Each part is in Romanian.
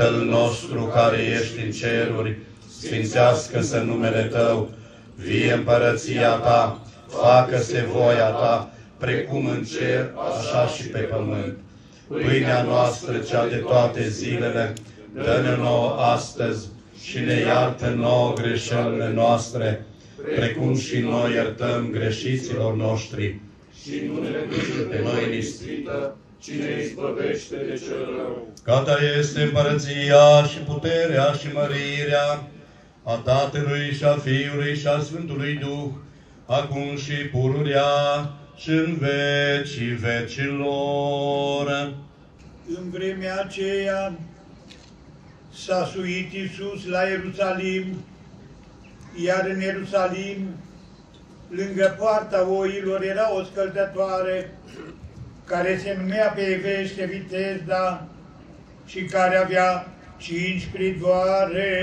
Tatăl nostru care ești în ceruri, sfințească-se numele Tău, vie împărăția Ta, facă-se voia Ta, precum în cer, așa și pe pământ. Pâinea noastră, cea de toate zilele, dă-ne nouă astăzi și ne iartă nouă greșelile noastre, precum și noi iertăm greșiților noștri. Și nu ne duce pe noi în ispită, ci ne izbăvește de cel rău. Că Ta este împărăția și puterea și mărirea a Tatălui și a Fiului și a Sfântului Duh, acum și pururea și în vecii vecilor. În vremea aceea s-a suit Iisus la Ierusalim, iar în Ierusalim, lângă poarta oilor, era o scăldătoare care se numea pe evreiește Vitezda și care avea 5 pridvoare.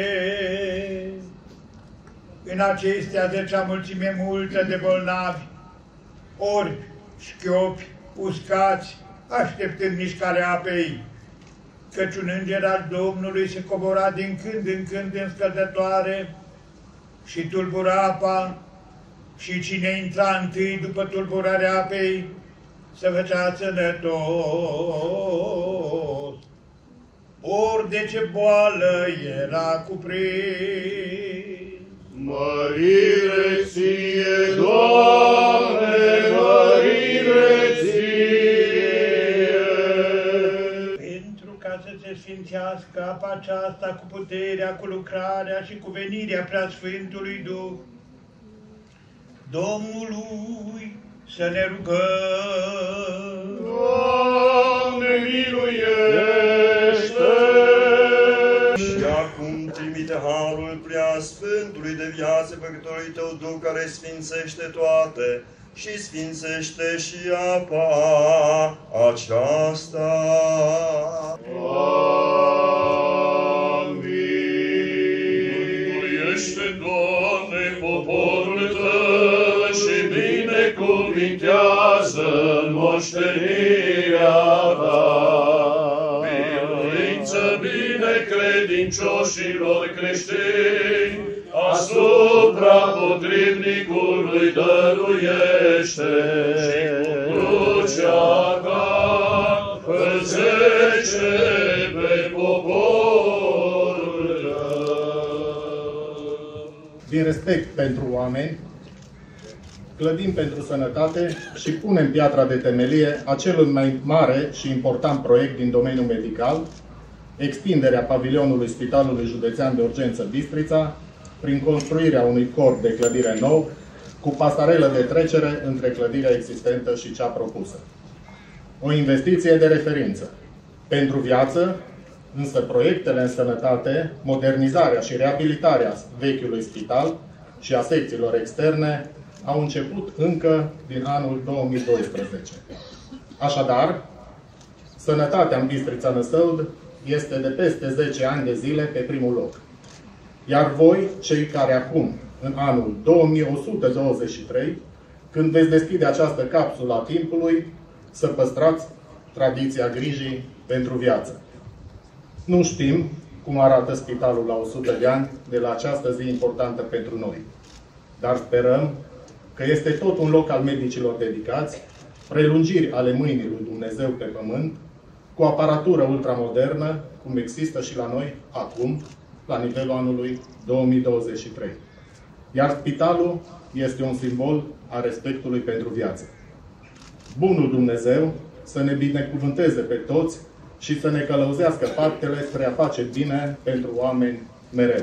În acestea zăcea mulțime multă de bolnavi, orbi, șchiopi, uscați, așteptând mișcarea apei, căci un înger al Domnului se cobora din când în când în scăldătoare și tulbura apa, și cine intra întâi după tulburarea apei se făcea sănătos. Ori de ce boală era cuprins. Mărire ție, Doamne, mărire ție! Pentru ca să se sfințească apa aceasta cu puterea, cu lucrarea și cu venirea Preasfântului Duh, Domnului să ne rugăm. Doamne, miluiește! Și acum trimite harul Preasfântului de viață Făcătorului Tău Duh, care sfințește toate și sfințește și apa aceasta. Miluiește, Doamne, poporul Tău și binecuvintează moștenirea Ta. Biruință binecredincioșilor creștini, asupra potrivnicului dăruiește și cu crucea Ta păzește pe poporul Tău. Din respect pentru oameni, clădim pentru sănătate și punem piatra de temelie a celui mai mare și important proiect din domeniul medical, extinderea pavilionului Spitalului Județean de Urgență Bistrița, prin construirea unui corp de clădire nou, cu pasarelă de trecere între clădirea existentă și cea propusă. O investiție de referință. Pentru viață, însă proiectele în sănătate, modernizarea și reabilitarea vechiului spital și a secțiilor externe au început încă din anul 2012. Așadar, sănătatea în Bistrița Năsăud este de peste 10 ani de zile pe primul loc. Iar voi, cei care acum, în anul 2123, când veți deschide această capsulă a timpului, să păstrați tradiția grijii pentru viață. Nu știm cum arată spitalul la 100 de ani de la această zi importantă pentru noi, dar sperăm că este tot un loc al medicilor dedicați, prelungiri ale mâinii lui Dumnezeu pe pământ, cu aparatură ultramodernă, cum există și la noi acum, la nivelul anului 2023. Iar spitalul este un simbol al respectului pentru viață. Bunul Dumnezeu să ne binecuvânteze pe toți și să ne călăuzească faptele spre a face bine pentru oameni mereu.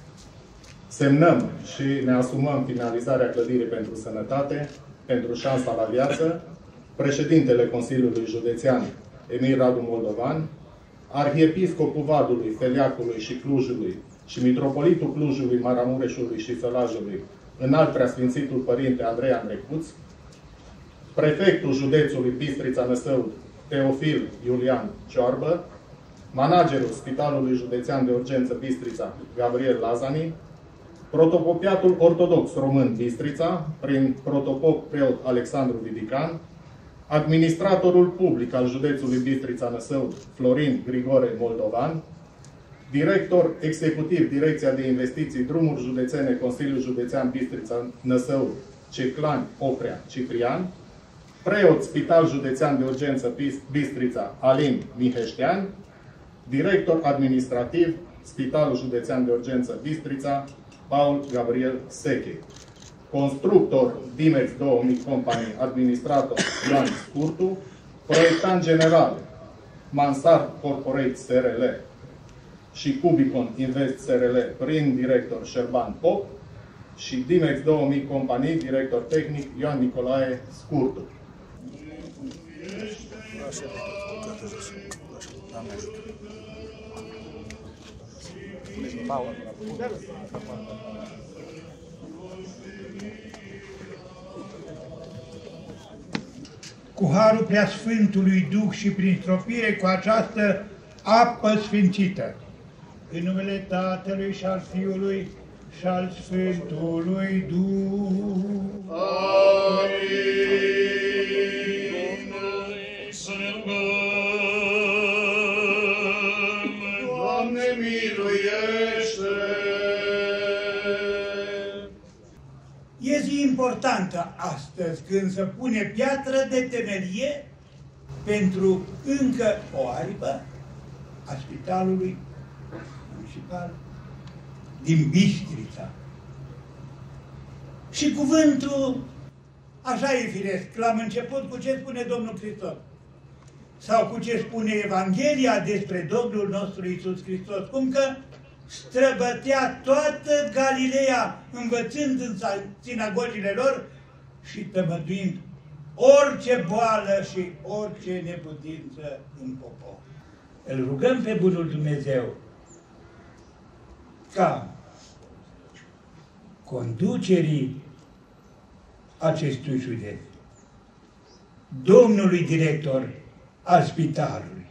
Semnăm și ne asumăm finalizarea clădirii pentru sănătate, pentru șansa la viață, președintele Consiliului Județean Emil Radu Moldovan, arhiepiscopul Vadului, Feliacului și Clujului și mitropolitul Clujului, Maramureșului și Sălajului, înalt preasfințitul Părinte Andrei Andrecuț, prefectul județului Bistrița Năsăud, Teofil Iulian Cioarbă, managerul Spitalului Județean de Urgență Bistrița, Gabriel Lazani, protopopiatul ortodox român Bistrița, prin protopop preot Alexandru Vidican, administratorul public al județului Bistrița Năsăud, Florin Grigore Moldovan, Director executiv, Direcția de Investiții, Drumuri Județene, Consiliul Județean Bistrița, Năsăud, Circlani, Oprea, Ciprian. Preot, Spital Județean de Urgență Bistrița, Alin Miheștean. Director administrativ, Spitalul Județean de Urgență Bistrița, Paul Gabriel Seche. Constructor, Dimex 2000 Company, administrator Ioan Scurtu. Proiectant general, Mansard Corporate SRL și Cubicon Invest SRL, prin director Șerban Pop. Și Dimex 2000 Company, director tehnic Ioan Nicolae Scurtu. Cu harul Preasfântului Duh și prin stropire cu această apă sfințită, în numele Tatălui și al Fiului și al Sfântului Duh. Amin. Să ne rugăm. Doamne, miluiește! E zi importantă astăzi când se pune piatră de temelie pentru încă o aripă a Spitalului Municipal din Bistrița. Și cuvântul, așa e firesc, l-am început cu ce spune Domnul Hristos. Sau cu ce spune Evanghelia despre Domnul nostru Iisus Hristos. Cum că străbătea toată Galileea, învățând în sinagogile lor și tămăduind orice boală și orice neputință în popor. Îl rugăm pe Bunul Dumnezeu ca conducerii acestui județ, domnului director al spitalului,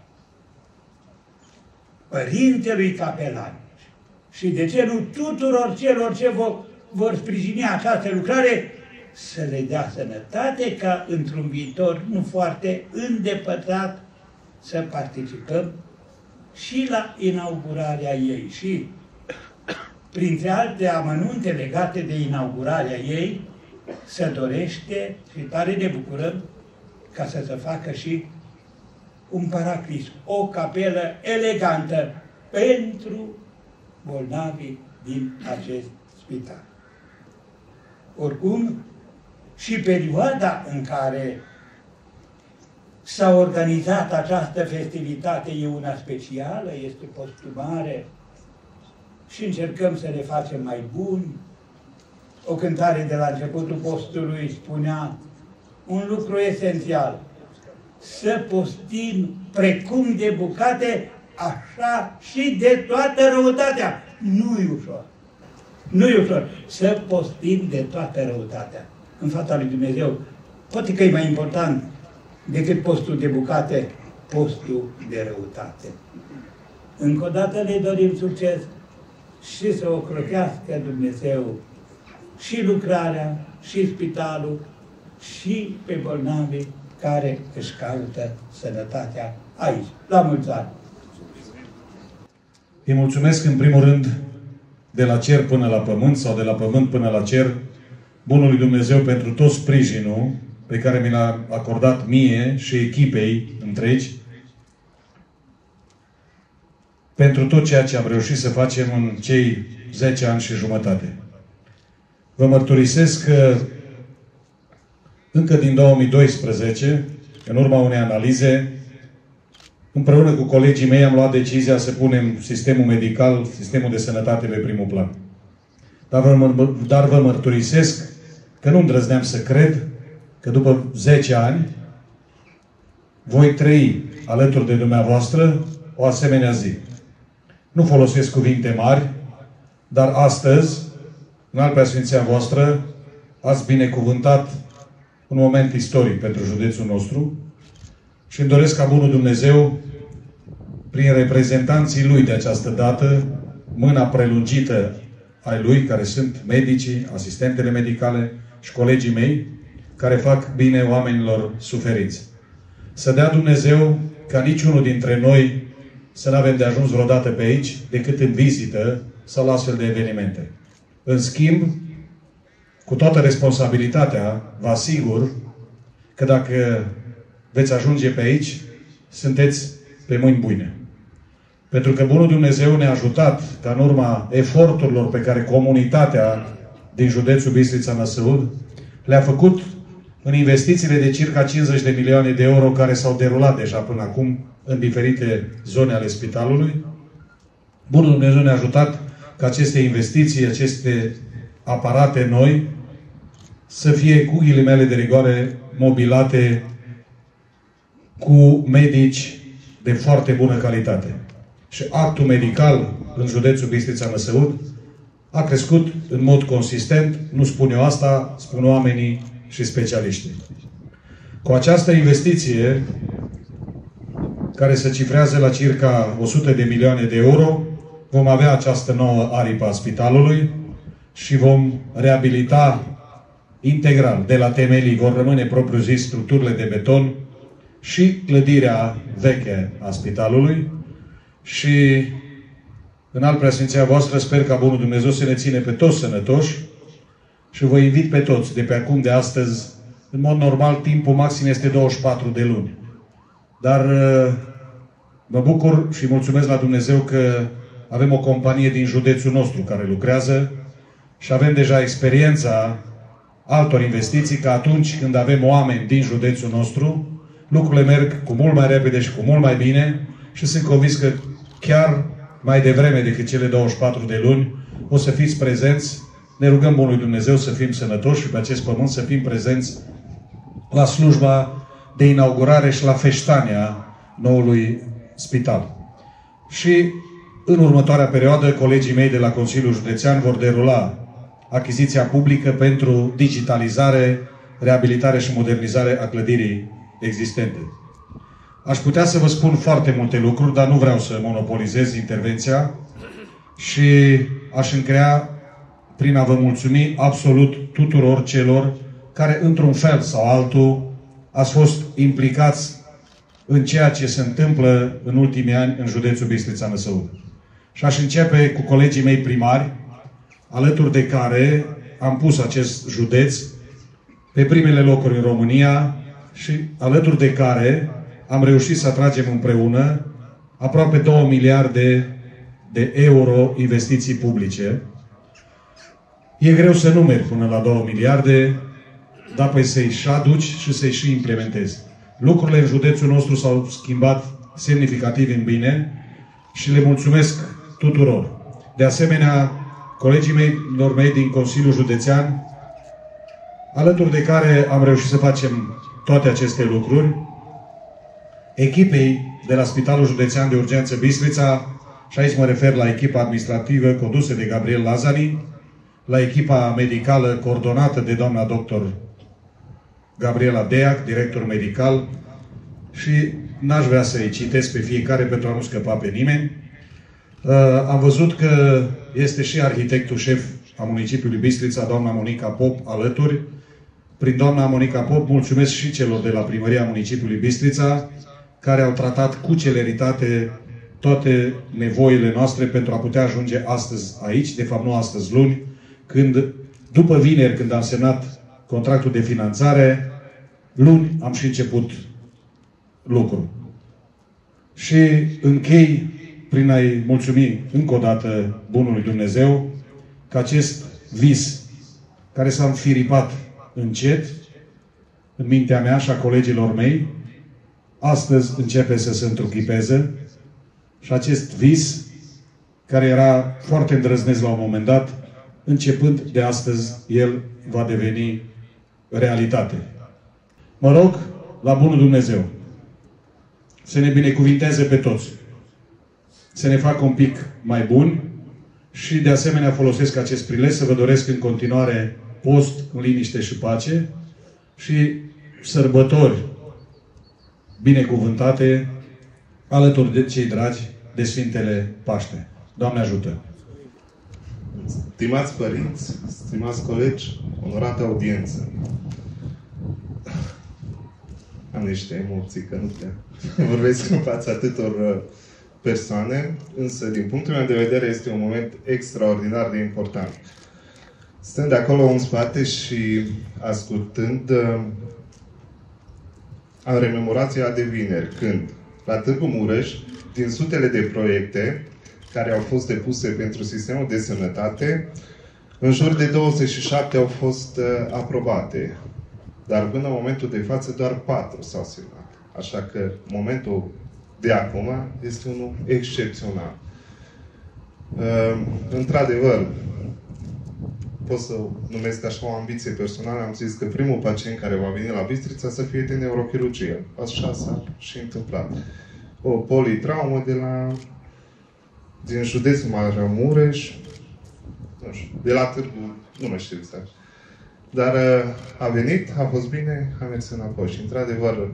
părintelui capelan și de ce nu tuturor celor ce vor sprijini această lucrare, să le dea sănătate ca într-un viitor nu foarte îndepărtat să participăm și la inaugurarea ei. Și printre alte amănunte legate de inaugurarea ei, se dorește și tare ne bucurăm ca să se facă și un paraclis, o capelă elegantă pentru bolnavii din acest spital. Oricum, și perioada în care s-a organizat această festivitate e una specială, este postumare și încercăm să le facem mai buni. O cântare de la începutul postului spunea un lucru esențial: să postim precum de bucate, așa și de toată răutatea. Nu-i ușor. Nu-i ușor să postim de toată răutatea. În fața lui Dumnezeu, poate că e mai important decât postul de bucate, postul de răutate. Încă o dată le dorim succes și să ocrotească Dumnezeu și lucrarea, și spitalul, și pe bolnavii care își caută sănătatea aici. La mulți ani! Îi mulțumesc în primul rând de la cer până la pământ sau de la pământ până la cer Bunului Dumnezeu pentru tot sprijinul pe care mi l-a acordat mie și echipei întregi, pentru tot ceea ce am reușit să facem în cei 10 ani și jumătate. Vă mărturisesc că încă din 2012, în urma unei analize, împreună cu colegii mei am luat decizia să punem sistemul medical, sistemul de sănătate pe primul plan. Dar vă mărturisesc că nu îndrăzneam să cred că după 10 ani voi trăi alături de dumneavoastră o asemenea zi. Nu folosesc cuvinte mari, dar astăzi, în al preasfinția voastră, ați binecuvântat un moment istoric pentru județul nostru și îmi doresc ca Bunul Dumnezeu, prin reprezentanții Lui de această dată, mâna prelungită ai Lui, care sunt medicii, asistentele medicale și colegii mei, care fac bine oamenilor suferiți. Să dea Dumnezeu ca niciunul dintre noi să nu avem de ajuns vreodată pe aici, decât în vizită sau la astfel de evenimente. În schimb, cu toată responsabilitatea, vă asigur că dacă veți ajunge pe aici, sunteți pe mâini bune. Pentru că Bunul Dumnezeu ne-a ajutat ca în urma eforturilor pe care comunitatea din județul Bistrița-Năsăud le-a făcut în investițiile de circa 50 de milioane de euro care s-au derulat deja până acum în diferite zone ale spitalului. Bunul Dumnezeu ne-a ajutat ca aceste investiții, aceste aparate noi, să fie, cu ghilimele de rigoare, mobilate cu medici de foarte bună calitate. Și actul medical în județul Bistrița-Năsăud a crescut în mod consistent, nu spun eu asta, spun oamenii și specialiștii. Cu această investiție, care se cifrează la circa 100 de milioane de euro, vom avea această nouă aripă a spitalului și vom reabilita integral, de la temelii, vor rămâne propriu-zis structurile de beton și clădirea veche a spitalului. Și în al preasfinția voastră sper ca Bunul Dumnezeu să ne ține pe toți sănătoși și vă invit pe toți de pe acum, de astăzi. În mod normal, timpul maxim este 24 de luni. Dar mă bucur și mulțumesc la Dumnezeu că avem o companie din județul nostru care lucrează și avem deja experiența altor investiții, că atunci când avem oameni din județul nostru, lucrurile merg cu mult mai repede și cu mult mai bine și sunt convins că chiar mai devreme decât cele 24 de luni o să fiți prezenți. Ne rugăm Bunului Dumnezeu să fim sănătoși și pe acest pământ să fim prezenți la slujba de inaugurare și la feștania noului spital. Și în următoarea perioadă, colegii mei de la Consiliul Județean vor derula achiziția publică pentru digitalizare, reabilitare și modernizare a clădirii existente. Aș putea să vă spun foarte multe lucruri, dar nu vreau să monopolizez intervenția și aș încheia prin a vă mulțumi absolut tuturor celor care, într-un fel sau altul, ați fost implicați în ceea ce se întâmplă în ultimii ani în județul Bistrița-Năsăud. Și aș începe cu colegii mei primari, alături de care am pus acest județ pe primele locuri în România și alături de care am reușit să atragem împreună aproape 2 miliarde de euro investiții publice. E greu să numeri până la 2 miliarde, dar păi să-i și aduci și să-i și implementezi. Lucrurile în județul nostru s-au schimbat semnificativ în bine și le mulțumesc tuturor. De asemenea, colegii mei din Consiliul Județean, alături de care am reușit să facem toate aceste lucruri, echipei de la Spitalul Județean de Urgență Bistrița, și aici mă refer la echipa administrativă condusă de Gabriel Lazari, la echipa medicală coordonată de doamna doctor Gabriela Deac, director medical, și n-aș vrea să-i citesc pe fiecare pentru a nu scăpa pe nimeni. Am văzut că este și arhitectul șef a municipiului Bistrița, doamna Monica Pop, alături. Prin doamna Monica Pop mulțumesc și celor de la Primăria Municipiului Bistrița, care au tratat cu celeritate toate nevoile noastre pentru a putea ajunge astăzi aici, de fapt nu astăzi, luni, când, după vineri, când am semnat contractul de finanțare, luni am și început lucrul. Și închei prin a-i mulțumi încă o dată Bunului Dumnezeu că acest vis care s-a înfiripat încet în mintea mea și a colegilor mei, astăzi începe să se întruchipeze și acest vis, care era foarte îndrăzneț la un moment dat, începând de astăzi, el va deveni realitate. Mă rog la Bunul Dumnezeu să ne binecuvinteze pe toți, să ne facă un pic mai buni și de asemenea folosesc acest prilej să vă doresc în continuare post în liniște și pace și sărbători binecuvântate alături de cei dragi de Sfintele Paște. Doamne ajută! Stimați părinți, stimați colegi, onorată audiență, am niște emoții, că nu prea vorbesc în fața atâtor persoane, însă din punctul meu de vedere este un moment extraordinar de important. Stând de acolo în spate și ascultând, am rememorat ziua de vineri, când la Târgu Mureș, din sutele de proiecte care au fost depuse pentru sistemul de sănătate, în jur de 27 au fost aprobate. Dar până în momentul de față doar 4 s-au semnat. Așa că momentul de acum este unul excepțional. Într-adevăr, pot să numesc așa o ambiție personală, am zis că primul pacient care va veni la Bistrița să fie de neurochirurgie. Așa s-a și întâmplat. O politraumă din județul Maramureș, nu știu, de la Târgu, nu mai știu exact. Dar a venit, a fost bine, a mers înapoi. Și într-adevăr,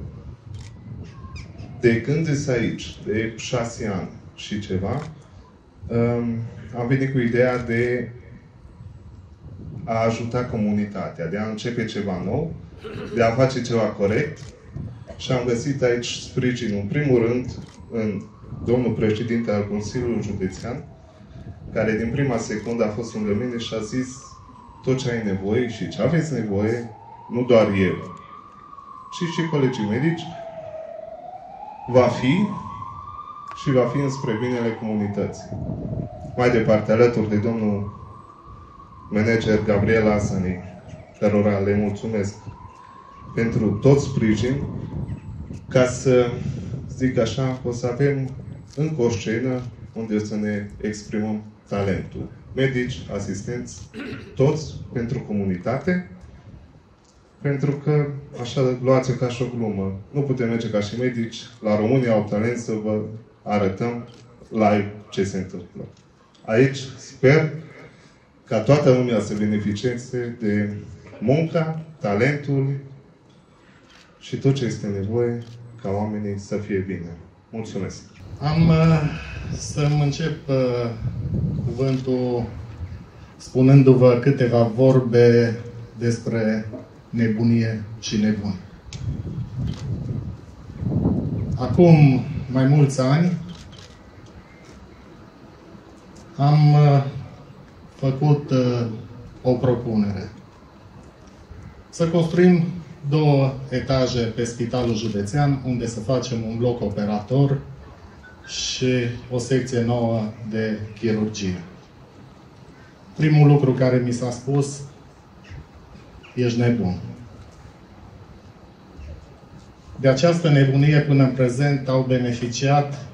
de când sunt aici, de 6 ani și ceva, am venit cu ideea de a ajuta comunitatea, de a începe ceva nou, de a face ceva corect și am găsit aici sprijinul, în primul rând, în domnul președinte al Consiliului Județean, care din prima secundă a fost lângă mine și a zis tot ce ai nevoie și ce aveți nevoie, nu doar eu, ci și colegii medici, va fi și va fi înspre binele comunității. Mai departe, alături de domnul manager Gabriel Asani, cărora le mulțumesc pentru tot sprijin, ca să zic așa, o să avem încă o scenă unde o să ne exprimăm talentul. Medici, asistenți, toți pentru comunitate, pentru că, așa, luați-o ca și o glumă. Nu putem merge ca și medici la România au talent să vă arătăm live ce se întâmplă. Aici sper ca toată lumea să beneficieze de munca, talentul și tot ce este nevoie ca oamenii să fie bine. Mulțumesc! Am să-mi încep cuvântul spunându-vă câteva vorbe despre nebunie și nebuni. Acum mai mulți ani am făcut o propunere. Să construim 2 etaje pe Spitalul Județean, unde să facem un bloc operator și o secție nouă de chirurgie. Primul lucru care mi s-a spus: ești nebun. De această nebunie până în prezent au beneficiat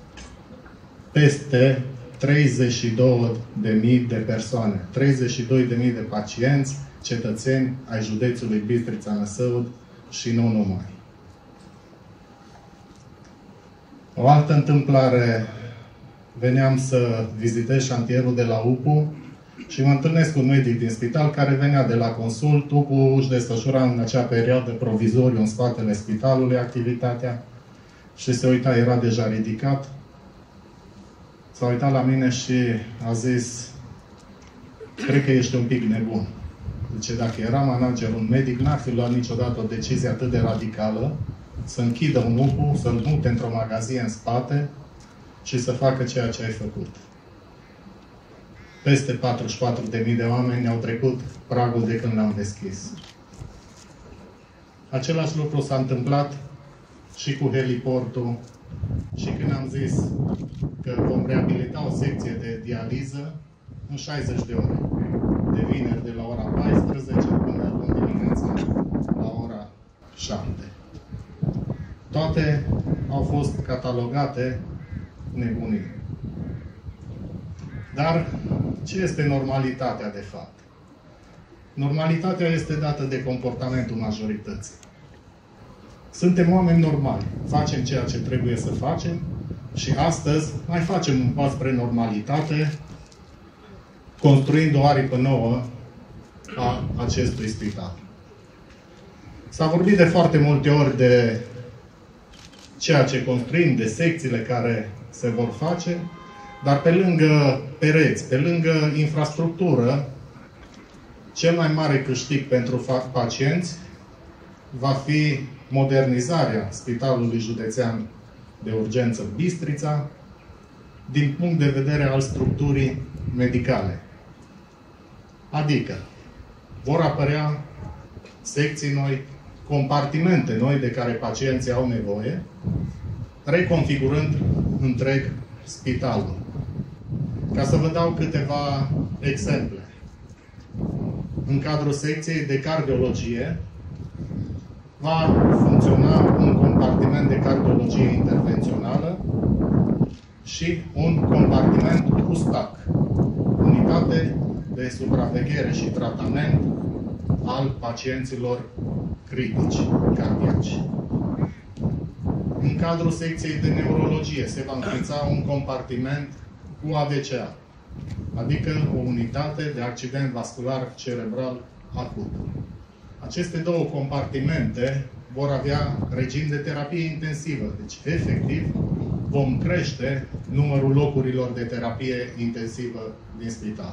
peste 32.000 de persoane, 32.000 de pacienți, cetățeni ai județului Bistrița-Năsăud și nu numai. O altă întâmplare, veneam să vizitez șantierul de la UPU și mă întâlnesc cu un medic din spital care venea de la consult. UPU își desfășura în acea perioadă provizoriu în spatele spitalului activitatea și se uita, era deja ridicat. S-a uitat la mine și a zis: cred că ești un pic nebun. Zice, dacă era manager, un medic, n-ar fi luat niciodată o decizie atât de radicală să închidă un UPU, să-l mute într-o magazie în spate și să facă ceea ce ai făcut. Peste 44.000 de oameni au trecut pragul de când l-am deschis. Același lucru s-a întâmplat și cu heliportul și când am zis că vom reabilita o secție de dializă în 60 de ore. De vineri de la ora 14 până în dimineața la ora 7. Toate au fost catalogate nebunii. Dar ce este normalitatea de fapt? Normalitatea este dată de comportamentul majorității. Suntem oameni normali. Facem ceea ce trebuie să facem și astăzi mai facem un pas spre normalitate, construind o aripă nouă a acestui spital. S-a vorbit de foarte multe ori de ceea ce construim, de secțiile care se vor face, dar pe lângă pereți, pe lângă infrastructură, cel mai mare câștig pentru pacienți va fi modernizarea Spitalului Județean de Urgență Bistrița din punct de vedere al structurii medicale. Adică vor apărea secții noi, compartimente noi de care pacienții au nevoie, reconfigurând întreg spitalul. Ca să vă dau câteva exemple. În cadrul secției de cardiologie va funcționa un compartiment de cardiologie intervențională și un compartiment USTAC, unitate de supraveghere și tratament al pacienților critici cardiaci. În cadrul secției de neurologie se va înființa un compartiment cu AVCA, adică o unitate de accident vascular cerebral acut. Aceste două compartimente vor avea regim de terapie intensivă, deci efectiv vom crește numărul locurilor de terapie intensivă din spital.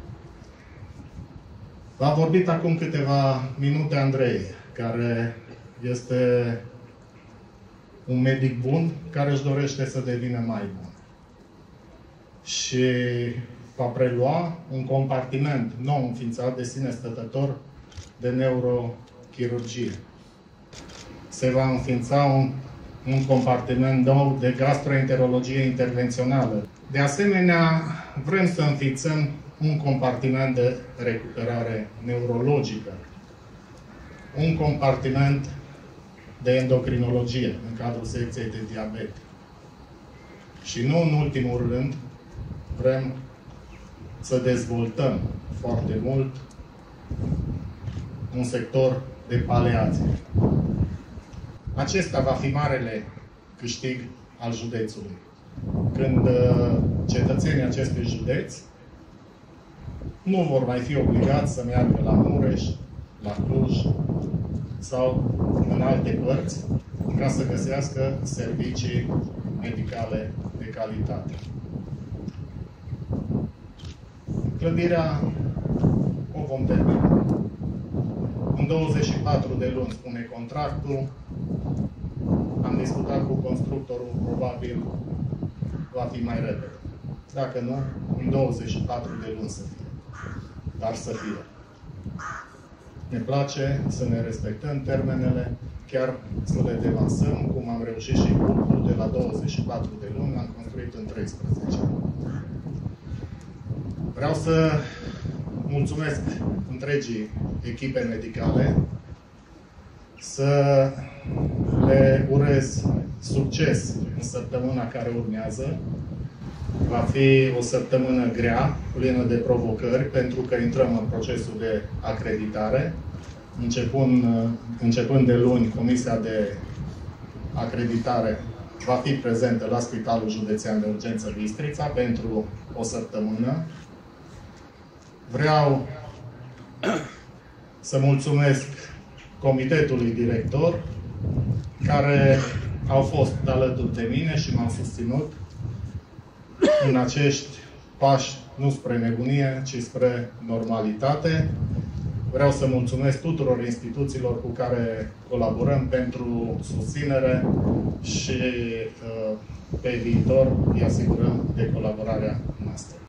V-a vorbit acum câteva minute Andrei, care este un medic bun care își dorește să devină mai bun. Și va prelua un compartiment nou înființat de sine stătător de neurochirurgie. Se va înființa un compartiment nou de gastroenterologie intervențională. De asemenea, vrem să înființăm un compartiment de recuperare neurologică, un compartiment de endocrinologie în cadrul secției de diabet. Și nu în ultimul rând, vrem să dezvoltăm foarte mult un sector de paliație. Acesta va fi marele câștig al județului. Când cetățenii acestui județ nu vor mai fi obligați să meargă la Mureș, la Cluj sau în alte părți ca să găsească servicii medicale de calitate. Clădirea o vom termina. În 24 de luni, spune contractul. Am discutat cu constructorul, probabil va fi mai repede. Dacă nu, în 24 de luni să fie. Dar să fie. Ne place să ne respectăm termenele, chiar să le devansăm, cum am reușit și cu de la 24 de luni, am construit în 13. Vreau să mulțumesc întregii echipe medicale, să le urez succes în săptămâna care urmează. Va fi o săptămână grea, plină de provocări, pentru că intrăm în procesul de acreditare. Începând de luni, Comisia de Acreditare va fi prezentă la Spitalul Județean de Urgență Bistrița pentru o săptămână. Vreau să mulțumesc comitetului director, care au fost alături de mine și m-au susținut în acești pași, nu spre nebunie, ci spre normalitate. Vreau să mulțumesc tuturor instituțiilor cu care colaborăm pentru susținere și pe viitor îi asigurăm de colaborarea noastră.